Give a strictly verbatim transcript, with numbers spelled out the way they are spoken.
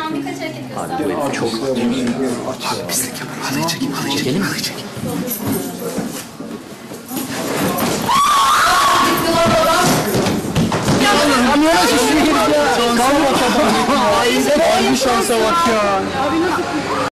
an birkaç hareket gösterdim. Aa, çok abi pislik yapar. Halıyı çekeyim, halıyı çekeyim, halıyı çekeyim. Kamyona şişiyor ya. Şansa bak adam. Ay, şansa bak ya.